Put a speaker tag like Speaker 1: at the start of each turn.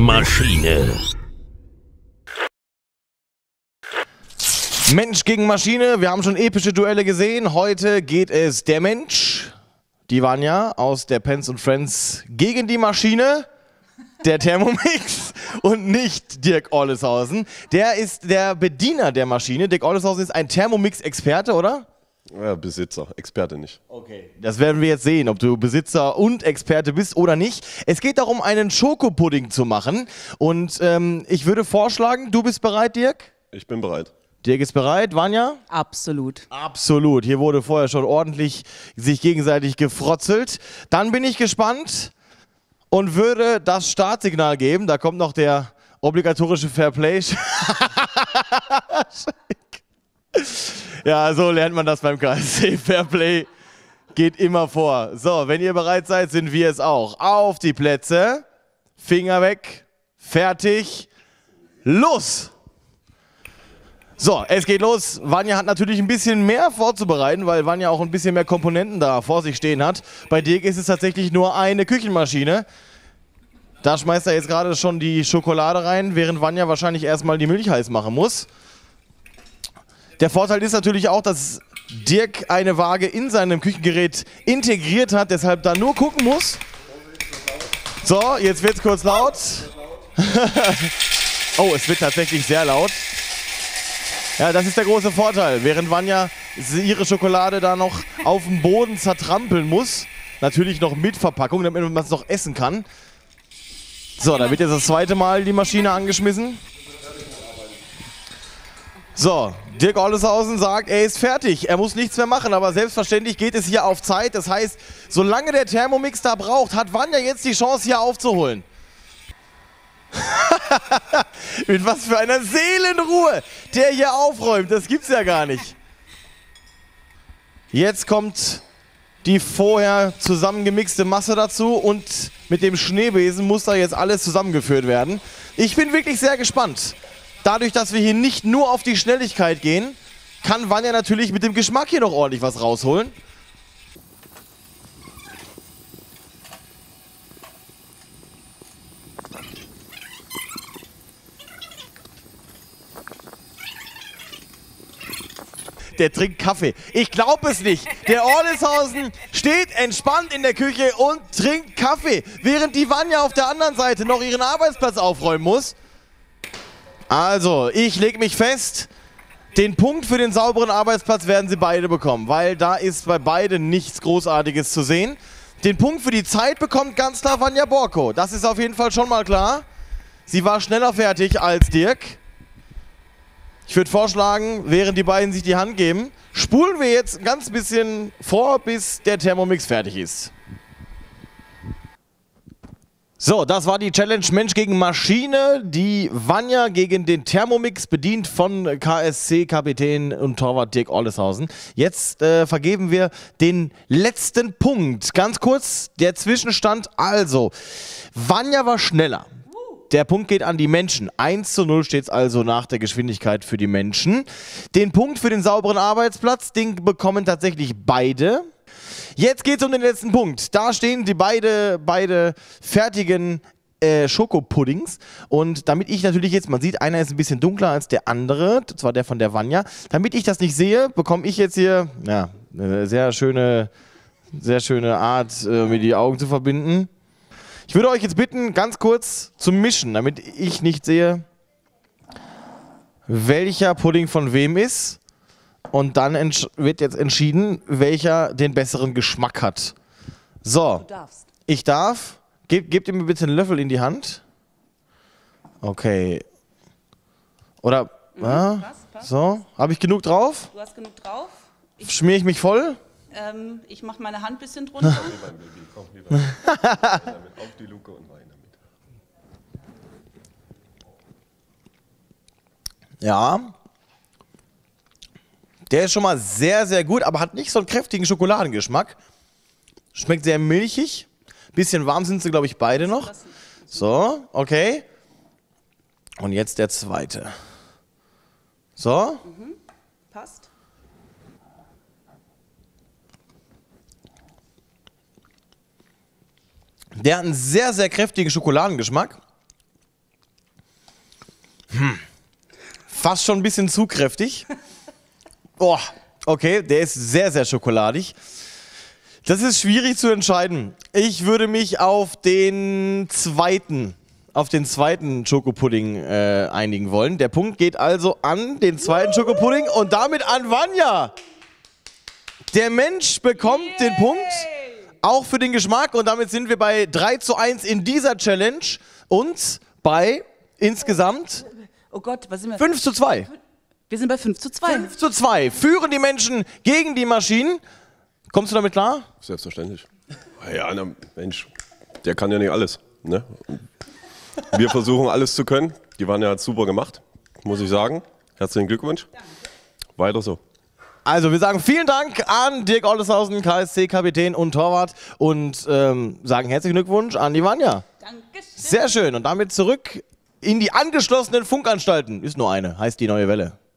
Speaker 1: Maschine.
Speaker 2: Mensch gegen Maschine, wir haben schon epische Duelle gesehen. Heute geht es der Mensch, die Vanja aus der Pens & Friends, gegen die Maschine, der Thermomix, und nicht Dirk Olleshausen. Der ist der Bediener der Maschine. Dirk Olleshausen ist ein Thermomix-Experte, oder?
Speaker 3: Ja, Besitzer, Experte nicht.
Speaker 2: Okay. Das werden wir jetzt sehen, ob du Besitzer und Experte bist oder nicht. Es geht darum, einen Schokopudding zu machen. Und ich würde vorschlagen, du bist bereit, Dirk?
Speaker 3: Ich bin bereit.
Speaker 2: Dirk ist bereit, Vanja?
Speaker 4: Absolut.
Speaker 2: Absolut. Hier wurde vorher schon ordentlich sich gegenseitig gefrotzelt. Dann bin ich gespannt und würde das Startsignal geben. Da kommt noch der obligatorische Fairplay. Ja, so lernt man das beim KSC. Fairplay geht immer vor. So, wenn ihr bereit seid, sind wir es auch. Auf die Plätze. Finger weg. Fertig. Los! So, es geht los. Vanja hat natürlich ein bisschen mehr vorzubereiten, weil Vanja auch ein bisschen mehr Komponenten da vor sich stehen hat. Bei Dirk ist es tatsächlich nur eine Küchenmaschine. Da schmeißt er jetzt gerade schon die Schokolade rein, während Vanja wahrscheinlich erstmal die Milch heiß machen muss. Der Vorteil ist natürlich auch, dass Dirk eine Waage in seinem Küchengerät integriert hat, deshalb da nur gucken muss. So, jetzt wird es kurz laut. Oh, es wird tatsächlich sehr laut. Ja, das ist der große Vorteil. Während Vanja ihre Schokolade da noch auf dem Boden zertrampeln muss, natürlich noch mit Verpackung, damit man es noch essen kann. So, da wird jetzt das zweite Mal die Maschine angeschmissen. So, Dirk Olleshausen sagt, er ist fertig, er muss nichts mehr machen, aber selbstverständlich geht es hier auf Zeit. Das heißt, solange der Thermomix da braucht, hat Vanja jetzt die Chance, hier aufzuholen. Mit was für einer Seelenruhe der hier aufräumt, das gibt's ja gar nicht. Jetzt kommt die vorher zusammengemixte Masse dazu und mit dem Schneebesen muss da jetzt alles zusammengeführt werden. Ich bin wirklich sehr gespannt. Dadurch, dass wir hier nicht nur auf die Schnelligkeit gehen, kann Vanja natürlich mit dem Geschmack hier noch ordentlich was rausholen. Der trinkt Kaffee. Ich glaube es nicht. Der Olleshausen steht entspannt in der Küche und trinkt Kaffee, während die Vanja auf der anderen Seite noch ihren Arbeitsplatz aufräumen muss. Also, ich lege mich fest, den Punkt für den sauberen Arbeitsplatz werden sie beide bekommen, weil da ist bei beiden nichts Großartiges zu sehen. Den Punkt für die Zeit bekommt ganz klar Vanja Borko. Das ist auf jeden Fall schon mal klar. Sie war schneller fertig als Dirk. Ich würde vorschlagen, während die beiden sich die Hand geben, spulen wir jetzt ein ganz bisschen vor, bis der Thermomix fertig ist. So, das war die Challenge Mensch gegen Maschine. Die Vanja gegen den Thermomix, bedient von KSC-Kapitän und Torwart Dirk Olleshausen. Jetzt vergeben wir den letzten Punkt. Ganz kurz, der Zwischenstand. Also, Vanja war schneller. Der Punkt geht an die Menschen. 1:0 steht es also nach der Geschwindigkeit für die Menschen. Den Punkt für den sauberen Arbeitsplatz, den bekommen tatsächlich beide. Jetzt geht es um den letzten Punkt. Da stehen die beide fertigen Schokopuddings. Und damit ich natürlich jetzt, man sieht, einer ist ein bisschen dunkler als der andere, das war der von der Vanja. Damit ich das nicht sehe, bekomme ich jetzt hier ja, eine sehr schöne Art, mir die Augen zu verbinden. Ich würde euch jetzt bitten, ganz kurz zu mischen, damit ich nicht sehe, welcher Pudding von wem ist. Und dann wird jetzt entschieden, welcher den besseren Geschmack hat. So,
Speaker 4: Du darfst.
Speaker 2: ich darf. Gebt mir bitte einen Löffel in die Hand. Okay. Oder,
Speaker 4: Passt.
Speaker 2: so, habe ich genug drauf?
Speaker 4: Du hast genug drauf.
Speaker 2: Schmiere ich mich voll?
Speaker 4: Ich mache meine Hand ein bisschen drunter.
Speaker 3: Mein Baby, komm lieber damit auf die Luke und rein damit.
Speaker 2: Ja. Der ist schon mal sehr, sehr gut, aber hat nicht so einen kräftigen Schokoladengeschmack. Schmeckt sehr milchig. Bisschen warm sind sie, glaube ich, beide noch. So, okay. Und jetzt der zweite. So.
Speaker 4: Passt.
Speaker 2: Der hat einen sehr, sehr kräftigen Schokoladengeschmack. Fast schon ein bisschen zu kräftig. Oh, okay, der ist sehr, sehr schokoladig. Das ist schwierig zu entscheiden. Ich würde mich auf den zweiten Schokopudding einigen wollen. Der Punkt geht also an den zweiten Schokopudding und damit an Vanja. Der Mensch bekommt den Punkt, auch für den Geschmack. Und damit sind wir bei 3:1 in dieser Challenge und bei insgesamt
Speaker 4: Oh Gott, was sind wir?
Speaker 2: 5:2.
Speaker 4: Wir sind bei 5:2.
Speaker 2: 5:2 führen die Menschen gegen die Maschinen. Kommst du damit klar?
Speaker 3: Selbstverständlich. Ja, na, Mensch, der kann ja nicht alles. Ne? Wir versuchen alles zu können. Die waren ja super gemacht, muss ich sagen. Herzlichen Glückwunsch. Weiter so.
Speaker 2: Also wir sagen vielen Dank an Dirk Olleshausen, KSC-Kapitän und Torwart und sagen herzlichen Glückwunsch an die Vanja.
Speaker 4: Dankeschön.
Speaker 2: Sehr schön und damit zurück in die angeschlossenen Funkanstalten. Ist nur eine, heißt die Neue Welle.